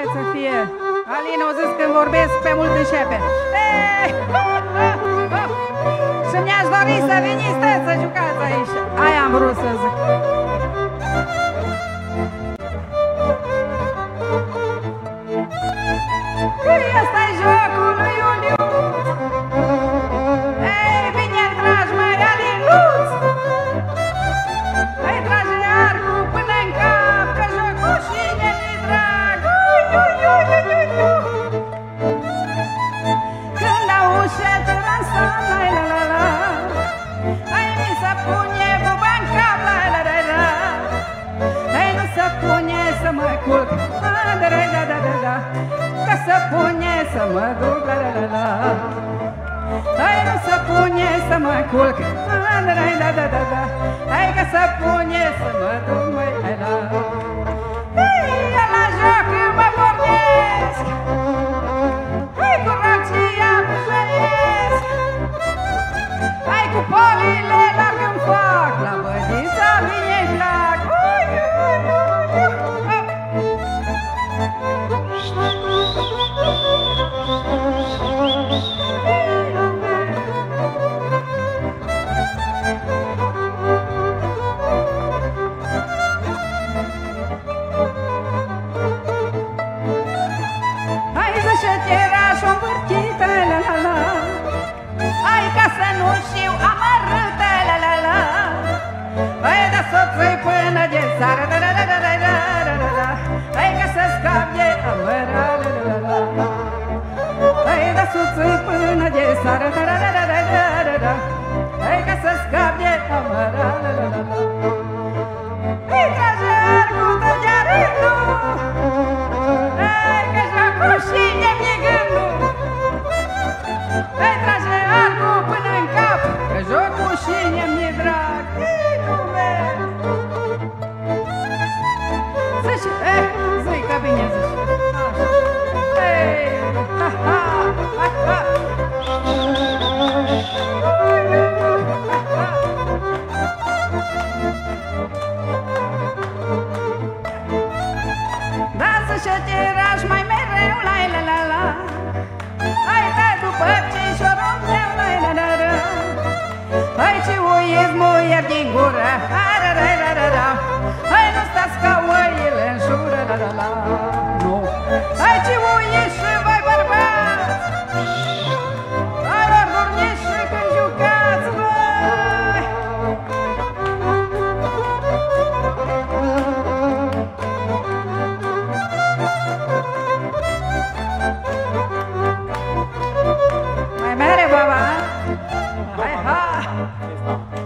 vreți să fie? Alina o zis când vorbesc pe mult începe. Și mi-aș dori să veniți să jucați aici. Aia am vrut să zic. Ăsta-i jocul lui Iuliu. Ei, bine, dragi măi, Alinuț. Îi trage arcul până în cap, că jocul și-ne mi drag. Când auzi și transa, la-la-la-la, ai mi se pune buba în cap, la-la-la-la. Ei, nu se pune să mă culc, da-da-da-da-da, că se pune să mă duc, la-la-la-la. Ei, nu se pune să mă culc, da-da-da-da-da, hai că se pune să mă duc, măi, hai-la. Ei, la joc mă pornesc, hai cu roția mă jăiesc, hai cu polile larg în foc, la bădița vine-i plac. Hai ca să nu știu amărâtă, la-la-la. Hai da soțui până de țară, da-da-da-da-da-da-da. Hai ca să scap de amără, la-la-la. Hai da soțui până de țară, da-da-da-da-da-da-da. Hai ca să scap de amără, la-la-la. Hai trage arcul tău de rândul, hai că jocul și-ne-mi gândul. Hai trage arcul până în cap, că jocul și-ne-mi drag. Zici, zic că bine zici. Da, să-și tiraș mai mereu, la-la-la-la. Hai da după cișorul meu, la-la-la-la. Hai ce uiți muier din gură, la-la-la-la-la. Hai nu stați ca oile în jură, la-la-la. Nu. Hai ce uiți și voi bărbați, hai ori dormiți și când jucați, băi. Mai mere, baba. Hai, ha.